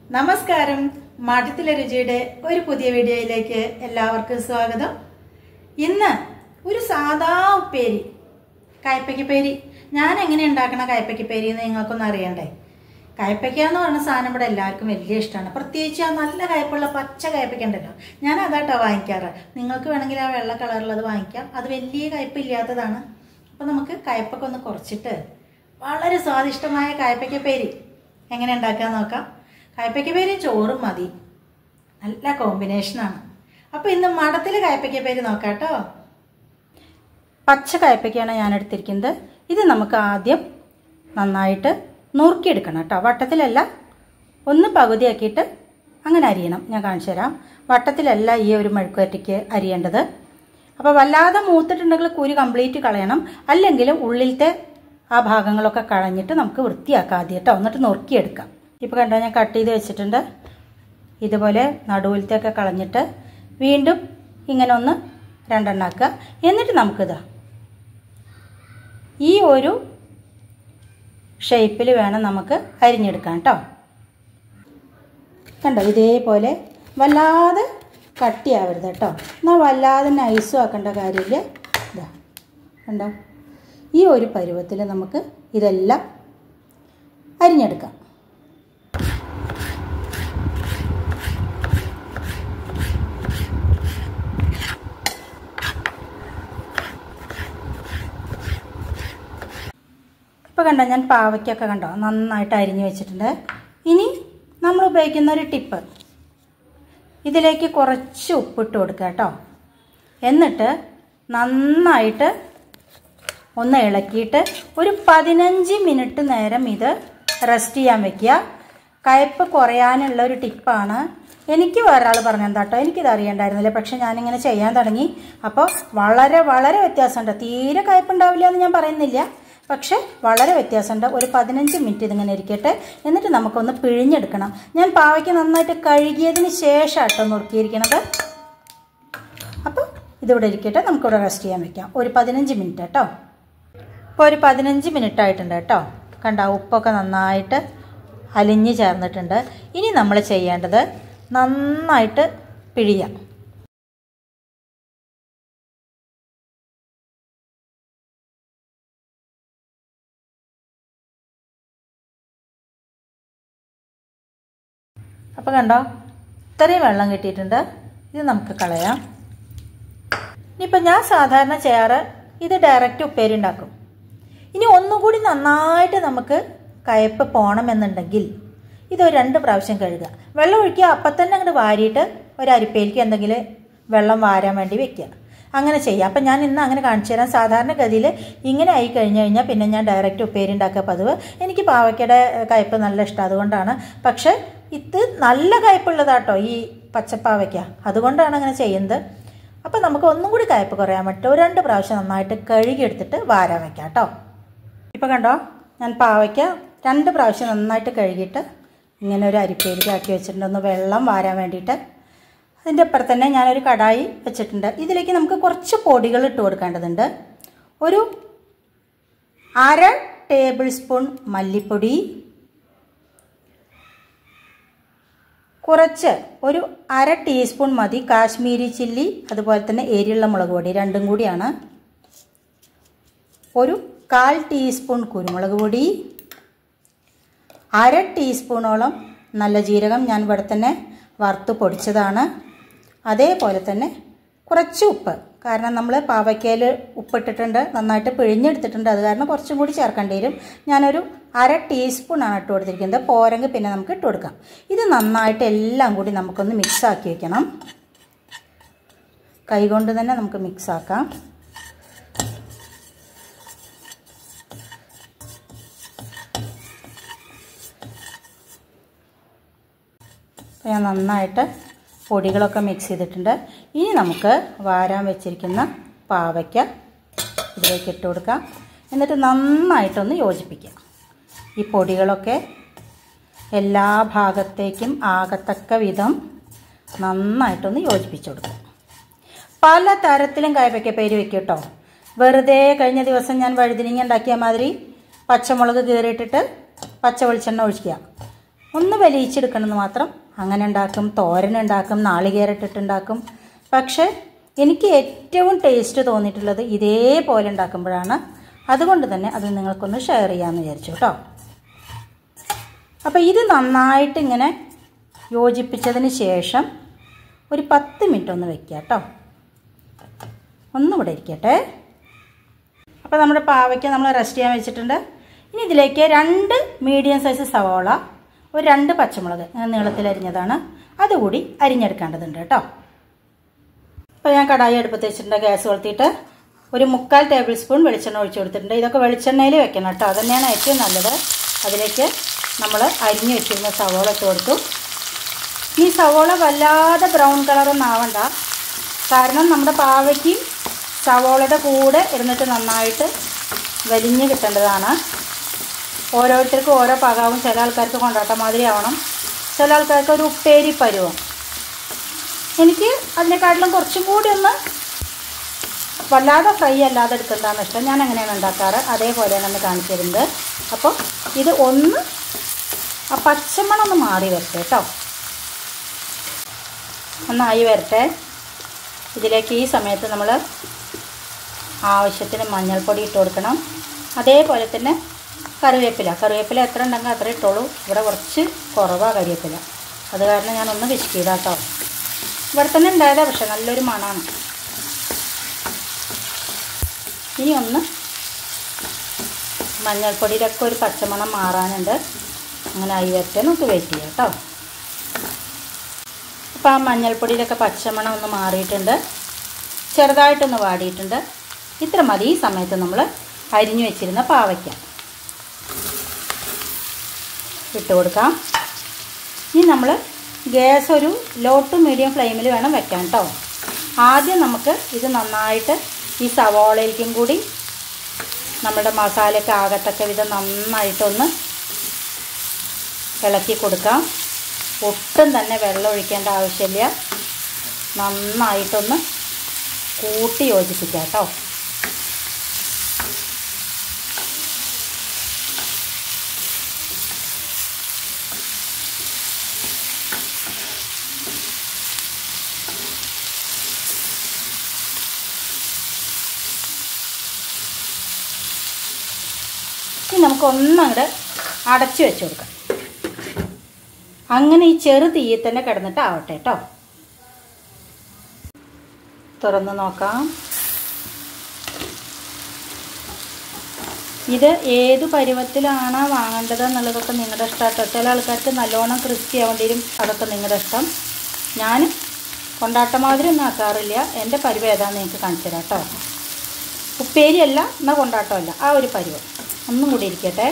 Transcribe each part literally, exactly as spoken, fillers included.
നമസ്കാരം. മാറ്റത്തിലെ രുചിയുടെ ഒരു പുതിയ വീഡിയോയിലേക്ക് എല്ലാവർക്കും സ്വാഗതം. ഇന്ന് ഒരു സാധാ ഉപ്പേരി, കയ്പയ്ക്കപ്പേരി. ഞാൻ എങ്ങനെ ഉണ്ടാക്കണ കയ്പയ്ക്കപ്പേരി എന്ന് നിങ്ങൾക്കൊന്നും അറിയണ്ടേ? കയ്പയ്ക്ക എന്ന് പറഞ്ഞ സാധനം ഇവിടെ എല്ലാവർക്കും വലിയ ഇഷ്ടമാണ്. പ്രത്യേകിച്ച് ആ നല്ല കയ്പുള്ള പച്ച കയ്പയ്ക്ക ഉണ്ടല്ലോ, ഞാൻ അതാട്ടോ വാങ്ങിക്കാറ്. നിങ്ങൾക്ക് വേണമെങ്കിൽ ആ വെള്ള കളറുള്ളത് വാങ്ങിക്കാം. അത് വലിയ കയ്പില്ലാത്തതാണ്. അപ്പോൾ നമുക്ക് കയ്പൊക്കെ ഒന്ന് കുറച്ചിട്ട് വളരെ സ്വാദിഷ്ടമായ കയ്പയ്ക്കപ്പേരി എങ്ങനെ ഉണ്ടാക്കാൻ നോക്കാം. കയ്പയ്ക്കപ്പേരി ചോറും മതി, നല്ല കോമ്പിനേഷനാണ്. അപ്പോൾ ഇന്ന് മടത്തിൽ കയ്പയ്ക്കപ്പേരി നോക്കാം കേട്ടോ. പച്ച കയ്പയ്ക്കാണ് ഞാൻ എടുത്തിരിക്കുന്നത്. ഇത് നമുക്ക് ആദ്യം നന്നായിട്ട് നുറുക്കിയെടുക്കണം കേട്ടോ. വട്ടത്തിലല്ല, ഒന്ന് പകുതിയാക്കിയിട്ട് അങ്ങനെ അരിയണം. ഞാൻ കാണിച്ചു തരാം. വട്ടത്തിലല്ല ഈ ഒരു മെഴുക്കുവരട്ടിക്ക് അരിയേണ്ടത്. അപ്പോൾ വല്ലാതെ മൂത്തിട്ടുണ്ടെങ്കിൽ കുരു കംപ്ലീറ്റ് കളയണം. അല്ലെങ്കിൽ ഉള്ളിലത്തെ ആ ഭാഗങ്ങളൊക്കെ കളഞ്ഞിട്ട് നമുക്ക് വൃത്തിയാക്കാം ആദ്യം കേട്ടോ. എന്നിട്ട് നുറുക്കിയെടുക്കാം. ഇപ്പോൾ കണ്ടോ, ഞാൻ കട്ട് ചെയ്ത് വെച്ചിട്ടുണ്ട്. ഇതുപോലെ നടുവിലത്തെയൊക്കെ കളഞ്ഞിട്ട് വീണ്ടും ഇങ്ങനെ ഒന്ന് രണ്ടെണ്ണാക്കുക. എന്നിട്ട് നമുക്കിതാ ഈ ഒരു ഷേപ്പിൽ വേണം നമുക്ക് അരിഞ്ഞെടുക്കാം കേട്ടോ. കണ്ടോ, ഇതേപോലെ വല്ലാതെ കട്ടിയാവരുത് കേട്ടോ. എന്നാൽ വല്ലാതെ നൈസും ആക്കേണ്ട കാര്യമില്ല. ഇതാ കണ്ടോ, ഈ ഒരു പരുവത്തിൽ നമുക്ക് ഇതെല്ലാം അരിഞ്ഞെടുക്കാം. ഇപ്പോൾ കണ്ടോ, ഞാൻ പാവയ്ക്കൊക്കെ കണ്ടോ നന്നായിട്ട് അരിഞ്ഞു വെച്ചിട്ടുണ്ട്. ഇനി നമ്മൾ ഉപയോഗിക്കുന്ന ഒരു ടിപ്പ്, ഇതിലേക്ക് കുറച്ച് ഉപ്പിട്ട് കൊടുക്കുക കേട്ടോ. എന്നിട്ട് നന്നായിട്ട് ഒന്ന് ഇളക്കിയിട്ട് ഒരു പതിനഞ്ച് മിനിറ്റ് നേരം ഇത് റെസ്റ്റ് ചെയ്യാൻ വെക്കുക. കയ്പ്പ് കുറയാനുള്ള ഒരു ടിപ്പാണ്. എനിക്ക് വേറൊരാൾ പറഞ്ഞെന്താ കേട്ടോ, എനിക്കിത് അറിയണ്ടായിരുന്നില്ല. പക്ഷെ ഞാനിങ്ങനെ ചെയ്യാൻ തുടങ്ങി. അപ്പോൾ വളരെ വളരെ വ്യത്യാസമുണ്ട്. തീരെ കയ്പ്പുണ്ടാവില്ല എന്ന് ഞാൻ പറയുന്നില്ല, പക്ഷെ വളരെ വ്യത്യാസമുണ്ട്. ഒരു പതിനഞ്ച് മിനിറ്റ് ഇതിങ്ങനെ ഇരിക്കട്ടെ. എന്നിട്ട് നമുക്കൊന്ന് പിഴിഞ്ഞെടുക്കണം. ഞാൻ പാവയ്ക്ക് നന്നായിട്ട് കഴുകിയതിന് ശേഷം കേട്ടോ നുറുക്കിയിരിക്കണത്. അപ്പോൾ ഇതിവിടെ ഇരിക്കട്ടെ, നമുക്കിവിടെ റെസ്റ്റ് ചെയ്യാൻ വെക്കാം ഒരു പതിനഞ്ച് മിനിറ്റ് കേട്ടോ. ഇപ്പോൾ ഒരു പതിനഞ്ച് മിനിറ്റ് ആയിട്ടുണ്ട് കേട്ടോ. കണ്ടോ, ഉപ്പൊക്കെ നന്നായിട്ട് അലിഞ്ഞ് ചേർന്നിട്ടുണ്ട്. ഇനി നമ്മൾ ചെയ്യേണ്ടത് നന്നായിട്ട് പിഴിയാം. അപ്പോൾ കണ്ടോ, ഇത്രയും വെള്ളം കിട്ടിയിട്ടുണ്ട്. ഇത് നമുക്ക് കളയാം. ഇനിയിപ്പോൾ ഞാൻ സാധാരണ ചെയ്യാറ് ഇത് ഡയറക്റ്റ് ഉപ്പേരി ഉണ്ടാക്കും. ഇനി ഒന്നുകൂടി നന്നായിട്ട് നമുക്ക് കയ്പ്പ് പോകണമെന്നുണ്ടെങ്കിൽ ഇതൊരു രണ്ട് പ്രാവശ്യം കഴുകുക. വെള്ളം ഒഴിക്കുക, അപ്പം തന്നെ അങ്ങോട്ട് വാരിയിട്ട് ഒരു അരിപ്പയിലേക്ക് എന്തെങ്കിലും വെള്ളം വാരാൻ വേണ്ടി വെക്കുക. അങ്ങനെ ചെയ്യാം. അപ്പം ഞാൻ ഇന്ന് അങ്ങനെ കാണിച്ചു തരാം. സാധാരണഗതിയിൽ ഇങ്ങനെ ആയി കഴിഞ്ഞ് കഴിഞ്ഞാൽ പിന്നെ ഞാൻ ഡയറക്റ്റ് ഉപ്പേരി ഉണ്ടാക്കുക പതിവ്. എനിക്ക് പാവയ്ക്കയുടെ കയ്പ്പ് നല്ല ഇഷ്ടം, അതുകൊണ്ടാണ്. പക്ഷേ ഇത് നല്ല കയ്പ്പുള്ളതാട്ടോ ഈ പച്ചപ്പാവയ്ക്ക, അതുകൊണ്ടാണ് അങ്ങനെ ചെയ്യുന്നത്. അപ്പം നമുക്ക് ഒന്നും കൂടി കയ്പ്പ് കുറയാൻ പറ്റും. ഒരു രണ്ട് പ്രാവശ്യം നന്നായിട്ട് കഴുകിയെടുത്തിട്ട് വാരാൻ വയ്ക്കാം കേട്ടോ. ഇപ്പോൾ കണ്ടോ, ഞാൻ പാവയ്ക്ക രണ്ട് പ്രാവശ്യം നന്നായിട്ട് കഴുകിയിട്ട് ഇങ്ങനെ ഒരു അരിപ്പയിലേക്ക് ആക്കി വെച്ചിട്ടുണ്ട്, ഒന്ന് വെള്ളം വാരാൻ വേണ്ടിയിട്ട്. അതിൻ്റെ അപ്പുറത്ത് തന്നെ ഞാനൊരു കടായി വെച്ചിട്ടുണ്ട്. ഇതിലേക്ക് നമുക്ക് കുറച്ച് പൊടികൾ ഇട്ട് കൊടുക്കേണ്ടതുണ്ട്. ഒരു അര ടേബിൾ സ്പൂൺ മല്ലിപ്പൊടി, കുറച്ച് ഒരു അര ടീസ്പൂൺ മതി കാശ്മീരി ചില്ലി, അതുപോലെ തന്നെ എരിയുള്ള മുളക് പൊടി, രണ്ടും കൂടിയാണ്. ഒരു കാൽ ടീസ്പൂൺ കുരുമുളക് പൊടി, അര ടീസ്പൂണോളം നല്ല ജീരകം ഞാൻ ഇവിടെ തന്നെ വറുത്ത് പൊടിച്ചതാണ്. അതേപോലെ തന്നെ കുറച്ച് ഉപ്പ്, കാരണം നമ്മൾ പാവയ്ക്കയിൽ ഉപ്പിട്ടിട്ടുണ്ട്, നന്നായിട്ട് പിഴിഞ്ഞെടുത്തിട്ടുണ്ട്. അത് കാരണം കുറച്ചും കൂടി ചേർക്കേണ്ടി വരും. ഞാനൊരു അര ടീസ്പൂണാണ് ഇട്ട് കൊടുത്തിരിക്കുന്നത്. പോരെങ്കിൽ പിന്നെ നമുക്ക് ഇട്ട് കൊടുക്കാം. ഇത് നന്നായിട്ട് എല്ലാം കൂടി നമുക്കൊന്ന് മിക്സാക്കി വയ്ക്കണം. കൈകൊണ്ട് തന്നെ നമുക്ക് മിക്സാക്കാം. ഞാൻ നന്നായിട്ട് പൊടികളൊക്കെ മിക്സ് ചെയ്തിട്ടുണ്ട്. ഇനി നമുക്ക് വാരാൻ വെച്ചിരിക്കുന്ന പാവയ്ക്ക ഇതിലേക്ക് ഇട്ട് കൊടുക്കാം. എന്നിട്ട് നന്നായിട്ടൊന്ന് യോജിപ്പിക്കാം. ഈ പൊടികളൊക്കെ എല്ലാ ഭാഗത്തേക്കും ആകത്തക്ക വിധം നന്നായിട്ടൊന്ന് യോജിപ്പിച്ച് കൊടുക്കാം. പല തരത്തിലും കയ്പയ്ക്കപ്പേരി വെക്കും കേട്ടോ. വെറുതെ കഴിഞ്ഞ ദിവസം ഞാൻ വഴുതിനിങ്ങ ഉണ്ടാക്കിയ മാതിരി പച്ചമുളക് കീറിയിട്ടിട്ട് പച്ച വെളിച്ചെണ്ണ ഒഴിക്കുക. ഒന്ന് വലിയിച്ചെടുക്കണമെന്ന് മാത്രം. അങ്ങനെ ഉണ്ടാക്കും, തോരനുണ്ടാക്കും, നാളികേരട്ടിട്ടുണ്ടാക്കും. പക്ഷേ എനിക്ക് ഏറ്റവും ടേസ്റ്റ് തോന്നിയിട്ടുള്ളത് ഇതേപോലെ ഉണ്ടാക്കുമ്പോഴാണ്. അതുകൊണ്ട് തന്നെ അത് നിങ്ങൾക്കൊന്ന് ഷെയർ ചെയ്യാമെന്ന് വിചാരിച്ചു കേട്ടോ. അപ്പോൾ ഇത് നന്നായിട്ട് ഇങ്ങനെ യോജിപ്പിച്ചതിന് ശേഷം ഒരു പത്ത് മിനിറ്റ് ഒന്ന് വെക്കുക കേട്ടോ. ഒന്നുകൂടെ ഇരിക്കട്ടെ. അപ്പോൾ നമ്മുടെ പാവയ്ക്ക നമ്മൾ റെസ്റ്റ് ചെയ്യാൻ വെച്ചിട്ടുണ്ട്. ഇനി ഇതിലേക്ക് രണ്ട് മീഡിയം സൈസ് സവാള, ഒരു രണ്ട് പച്ചമുളക് ഞാൻ നീളത്തിലരിഞ്ഞതാണ്, അതുകൂടി അരിഞ്ഞെടുക്കേണ്ടതുണ്ട് കേട്ടോ. അപ്പോൾ ഞാൻ കടായി അടുപ്പത്ത് വെച്ചിട്ടുണ്ട്. ഗ്യാസ് കൊളുത്തിയിട്ട് ഒരു മുക്കാൽ ടേബിൾ സ്പൂൺ വെളിച്ചെണ്ണ ഒഴിച്ചു കൊടുത്തിട്ടുണ്ട്. ഇതൊക്കെ വെളിച്ചെണ്ണയിൽ വെക്കണം കേട്ടോ, അതുതന്നെയാണ് ഏറ്റവും നല്ലത്. അതിലേക്ക് നമ്മൾ അരിഞ്ഞു വെച്ചിരുന്ന സവോള ഇട്ട് കൊടുത്തു. ഈ സവോള വല്ലാതെ ബ്രൗൺ കളറൊന്നും ആവണ്ട, കാരണം നമ്മുടെ പാവയ്ക്കും സവോളയുടെ കൂടെ ഇരുന്നിട്ട് നന്നായിട്ട് വലിഞ്ഞ് കിട്ടേണ്ടതാണ്. ഓരോരുത്തർക്കും ഓരോ പാകാവും. ചില ആൾക്കാർക്ക് കൊണ്ടാട്ട മാതിരി ആവണം, ചില ആൾക്കാർക്ക് ഒരു ഉപ്പേരി പരുവം. എനിക്ക് അതിനെക്കാട്ടിലും കുറച്ചും കൂടി ഒന്ന് വല്ലാതെ ഫ്രൈ അല്ലാതെ എടുക്കുന്നതാണ് ഇഷ്ടം. ഞാൻ അങ്ങനെയാണ് ഉണ്ടാക്കാറ്, അതേപോലെയാണ് ഒന്ന് കാണിച്ചു തരുന്നത്. അപ്പോൾ ഇത് ഒന്ന് ആ പച്ചമണം ഒന്ന് മാറി വരട്ടെ കേട്ടോ, ഒന്നായി വരട്ടെ. ഇതിലേക്ക് ഈ സമയത്ത് നമ്മൾ ആവശ്യത്തിന് മഞ്ഞൾപ്പൊടി ഇട്ട് കൊടുക്കണം. അതേപോലെ തന്നെ കറിവേപ്പില കറിവേപ്പില എത്ര ഉണ്ടെങ്കിൽ അത്ര ഇട്ടോളൂ. ഇവിടെ കുറച്ച് കുറവാണ് കറിവേപ്പില, അത് കാരണം ഞാനൊന്ന് വിശ് ചെയ്താട്ടോ. ഇവിടെ തന്നെ ഉണ്ടായതാണ്, പക്ഷെ നല്ലൊരു മണമാണ്. ഇനി ഒന്ന് മഞ്ഞൾപ്പൊടിയിലൊക്കെ ഒരു പച്ചമണം മാറാനുണ്ട്. അങ്ങനെ ആയി വരട്ടെ, നമുക്ക് വെയിറ്റ് ചെയ്യാം കേട്ടോ. അപ്പോൾ ആ മഞ്ഞൾപ്പൊടിയിലൊക്കെ പച്ചമണം ഒന്ന് മാറിയിട്ടുണ്ട്, ചെറുതായിട്ടൊന്ന് വാടിയിട്ടുണ്ട്. ഇത്ര മതി. ഈ സമയത്ത് നമ്മൾ അരിഞ്ഞു വെച്ചിരുന്ന പാവയ്ക്ക ഇട്ട് കൊടുക്കാം. ഇനി നമ്മൾ ഗ്യാസ് ഒരു ലോ ടു മീഡിയം ഫ്ലെയിമിൽ വേണം വെക്കാൻ കേട്ടോ. ആദ്യം നമുക്ക് ഇത് നന്നായിട്ട് ഈ സവാളയിലേക്കും കൂടി നമ്മുടെ മസാലയൊക്കെ ആകത്തക്ക വിധം നന്നായിട്ടൊന്ന് ഇളക്കി കൊടുക്കാം. ഒട്ടും തന്നെ വെള്ളം ഒഴിക്കേണ്ട ആവശ്യമില്ല, നന്നായിട്ടൊന്ന് കൂട്ടി യോജിപ്പിക്കാം കേട്ടോ. ഇനി നമുക്ക് ഒന്നങ്ങോട്ട് അടച്ചു വെച്ച് കൊടുക്കാം. അങ്ങനെ ഈ ചെറു തീയിൽ തന്നെ കിടന്നിട്ട് ആവട്ടെ കേട്ടോ. തുറന്ന് നോക്കാം. ഇത് ഏത് പരുവത്തിലാണ് വാങ്ങേണ്ടത് എന്നുള്ളതൊക്കെ നിങ്ങളുടെ ഇഷ്ടം കേട്ടോ. ചില ആൾക്കാർക്ക് നല്ലോണം ക്രിസ്പി ആവേണ്ടി വരും, അതൊക്കെ നിങ്ങളുടെ ഇഷ്ടം. ഞാൻ കൊണ്ടാട്ട മാതിരി ഒന്നും ആക്കാറില്ല. എൻ്റെ പരുവം ഏതാണെന്ന് നിങ്ങൾക്ക് കാണിച്ചു തരാം കേട്ടോ. ഉപ്പേരിയല്ല എന്നാൽ കൊണ്ടാട്ടമല്ല, ആ ഒരു പരുവം. ഒന്നും കൂടി ഇരിക്കട്ടെ.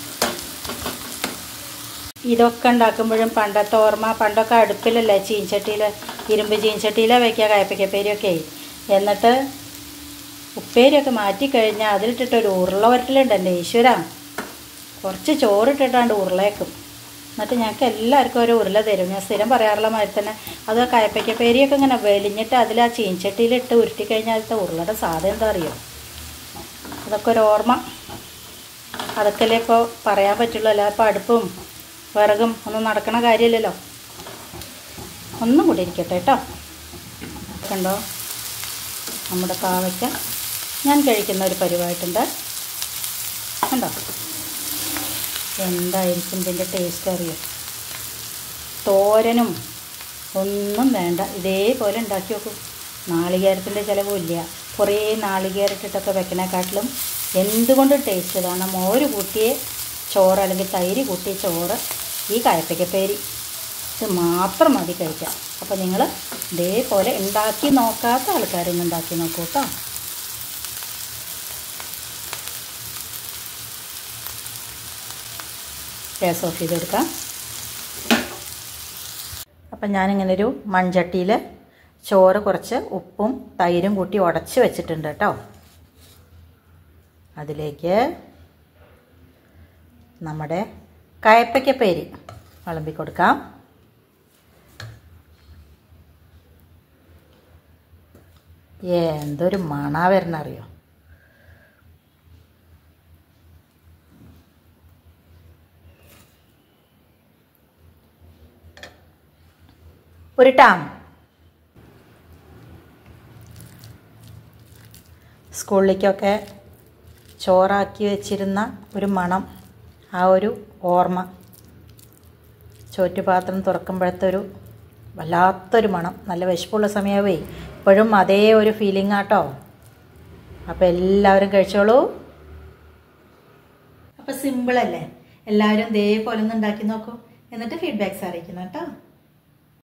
ഇതൊക്കെ ഉണ്ടാക്കുമ്പോഴും പണ്ടത്തെ ഓർമ്മ, പണ്ടൊക്കെ അടുപ്പിലല്ലേ ചീൻചട്ടിയിൽ, ഇരുമ്പ് ചീൻചട്ടിയിലാണ് വയ്ക്കുക കയ്പ്പയ്ക്കപ്പേരിയൊക്കെ. എന്നിട്ട് ഉപ്പേരിയൊക്കെ മാറ്റിക്കഴിഞ്ഞാൽ അതിലിട്ടിട്ടൊരു ഉരുള വരട്ടലുണ്ട് എൻ്റെ ഈശ്വര. കുറച്ച് ചോറിട്ടിട്ടാണ്ട് ഉരുളയേക്കും. എന്നിട്ട് ഞങ്ങൾക്ക് എല്ലാവർക്കും ഒരു ഉരുള തരും. ഞാൻ സ്ഥിരം പറയാറുള്ള മാതിരി തന്നെ അത് കയ്പ്പയ്ക്കപ്പേരിയൊക്കെ ഇങ്ങനെ വെലിഞ്ഞിട്ട് അതിൽ ആ ചീൻചട്ടിയിലിട്ട് ഉരുട്ടിക്കഴിഞ്ഞാൽ അതിലത്തെ ഉരുളയുടെ സാധനം എന്താ അറിയോ? അതൊക്കെ ഒരു ഓർമ്മ. അതൊക്കെ അല്ലേ ഇപ്പോൾ പറയാൻ പറ്റുള്ളൂ, അല്ലാതെ ഇപ്പോൾ അടുപ്പും വിറകും ഒന്നും നടക്കണ കാര്യമില്ലല്ലോ. ഒന്നും കൂടി ഇരിക്കട്ടെ കേട്ടോ. കണ്ടോ, നമ്മുടെ പാവയ്ക്ക ഞാൻ കഴിക്കുന്ന ഒരു പരിവായിട്ടുണ്ട്. കണ്ടോ, എന്തായിരിക്കും ഇതിൻ്റെ ടേസ്റ്റ് അറിയോ? തോരനും ഒന്നും വേണ്ട, ഇതേപോലെ ഉണ്ടാക്കി നോക്കും. നാളികേരത്തിൻ്റെ ചിലവുമില്ല. കുറേ നാളികേരട്ടിട്ടൊക്കെ വെക്കണേക്കാട്ടിലും എന്തുകൊണ്ടും ടേസ്റ്റ് ഇതാണ്. മോര് കൂട്ടിയ ചോറ് അല്ലെങ്കിൽ തൈര് കൂട്ടിയ ചോറ്, ഈ കയ്പ്പയ്ക്കപ്പേരി, ഇത് മാത്രം മതി കഴിക്കാം. അപ്പോൾ നിങ്ങൾ ഇതേപോലെ ഉണ്ടാക്കി നോക്കാത്ത ആൾക്കാരൊന്നും ഉണ്ടാക്കി നോക്കൂ കേട്ടോ. ഗ്യാസ് ഓഫ് ചെയ്ത് കൊടുക്കാം. അപ്പം ഞാനിങ്ങനൊരു മൺചട്ടിയിൽ ചോറ് കുറച്ച് ഉപ്പും തൈരും കൂട്ടി ഉടച്ച് വെച്ചിട്ടുണ്ട് കേട്ടോ. അതിലേക്ക് നമ്മുടെ കയ്പ്പയ്ക്കപ്പേരി വിളമ്പി കൊടുക്കാം. എന്തൊരു മണാ വരണറിയോ? ഉരുട്ടാം. സ്കൂളിലേക്കൊക്കെ ചോറാക്കി വെച്ചിരുന്ന ഒരു മണം, ആ ഒരു ഓർമ്മ, ചോറ്റുപാത്രം തുറക്കുമ്പോഴത്തെ ഒരു വല്ലാത്തൊരു മണം. നല്ല വിശപ്പുള്ള സമയമാവേ, ഇപ്പോഴും അതേ ഒരു ഫീലിംഗ് ആട്ടോ. അപ്പോൾ എല്ലാവരും കഴിച്ചോളൂ. അപ്പോൾ സിമ്പിളല്ലേ, എല്ലാവരും ഇതേപോലെ ഒന്ന് ഉണ്ടാക്കി നോക്കൂ, എന്നിട്ട് ഫീഡ്ബാക്ക്സ് അറിയിക്കണം കേട്ടോ.